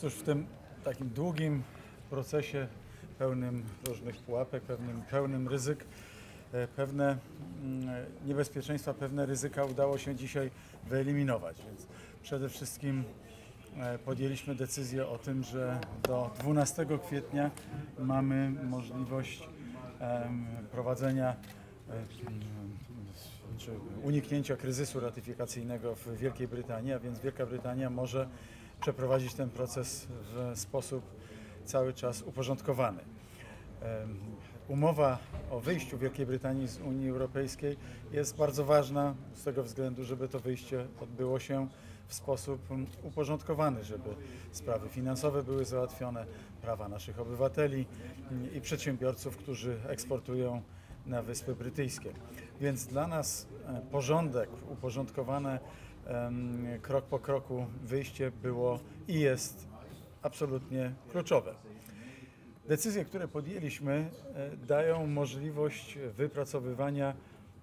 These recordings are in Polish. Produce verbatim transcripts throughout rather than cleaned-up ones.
Cóż, w tym takim długim procesie pełnym różnych pułapek, pewnym, pełnym ryzyk, e, pewne mm, niebezpieczeństwa, pewne ryzyka udało się dzisiaj wyeliminować. Więc przede wszystkim e, podjęliśmy decyzję o tym, że do dwunastego kwietnia mamy możliwość em, prowadzenia e, czy uniknięcia kryzysu ratyfikacyjnego w Wielkiej Brytanii, a więc Wielka Brytania może przeprowadzić ten proces w sposób cały czas uporządkowany. Umowa o wyjściu Wielkiej Brytanii z Unii Europejskiej jest bardzo ważna z tego względu, żeby to wyjście odbyło się w sposób uporządkowany, żeby sprawy finansowe były załatwione, prawa naszych obywateli i przedsiębiorców, którzy eksportują na Wyspy Brytyjskie. Więc dla nas porządek, uporządkowane krok po kroku wyjście było i jest absolutnie kluczowe. Decyzje, które podjęliśmy, dają możliwość wypracowywania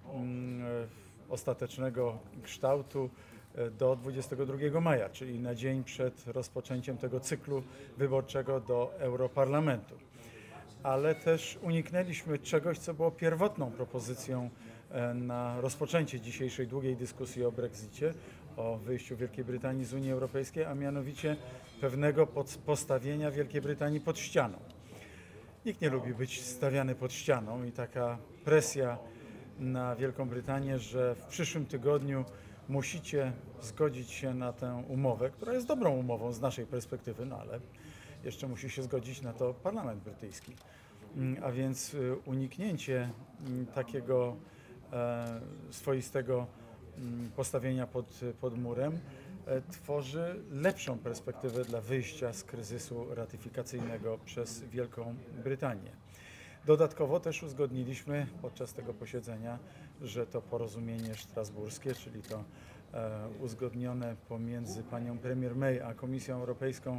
ostatecznego kształtu do dwudziestego drugiego maja, czyli na dzień przed rozpoczęciem tego cyklu wyborczego do Europarlamentu. Ale też uniknęliśmy czegoś, co było pierwotną propozycją na rozpoczęcie dzisiejszej długiej dyskusji o Brexicie, o wyjściu Wielkiej Brytanii z Unii Europejskiej, a mianowicie pewnego postawienia Wielkiej Brytanii pod ścianą. Nikt nie lubi być stawiany pod ścianą i taka presja na Wielką Brytanię, że w przyszłym tygodniu musicie zgodzić się na tę umowę, która jest dobrą umową z naszej perspektywy, no ale jeszcze musi się zgodzić na to Parlament Brytyjski. A więc uniknięcie takiego e, swoistego postawienia pod, pod murem e, tworzy lepszą perspektywę dla wyjścia z kryzysu ratyfikacyjnego przez Wielką Brytanię. Dodatkowo też uzgodniliśmy podczas tego posiedzenia, że to porozumienie strasburskie, czyli to e, uzgodnione pomiędzy panią premier May a Komisją Europejską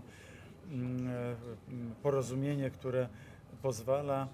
porozumienie, które pozwala,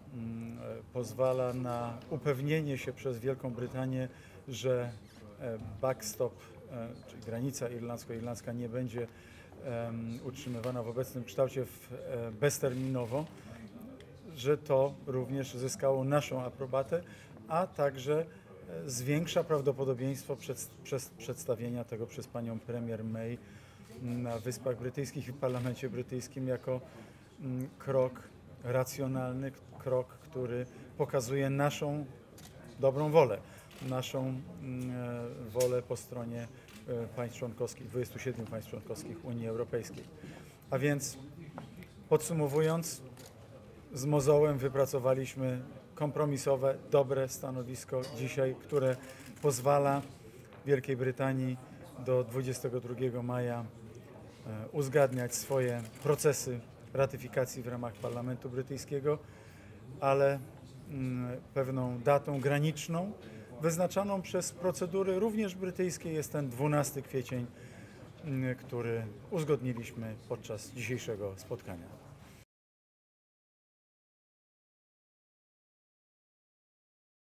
pozwala na upewnienie się przez Wielką Brytanię, że backstop, czyli granica irlandzko-irlandzka nie będzie utrzymywana w obecnym kształcie bezterminowo, że to również zyskało naszą aprobatę, a także zwiększa prawdopodobieństwo przed, przed, przedstawienia tego przez panią premier May na Wyspach Brytyjskich i w Parlamencie Brytyjskim jako mm, krok racjonalny, krok, który pokazuje naszą dobrą wolę, naszą mm, wolę po stronie e, państw członkowskich, dwudziestu siedmiu państw członkowskich Unii Europejskiej. A więc podsumowując, z mozołem wypracowaliśmy kompromisowe, dobre stanowisko dzisiaj, które pozwala Wielkiej Brytanii do dwudziestego drugiego maja uzgadniać swoje procesy ratyfikacji w ramach Parlamentu Brytyjskiego, ale pewną datą graniczną wyznaczoną przez procedury również brytyjskie jest ten dwunasty kwiecień, który uzgodniliśmy podczas dzisiejszego spotkania.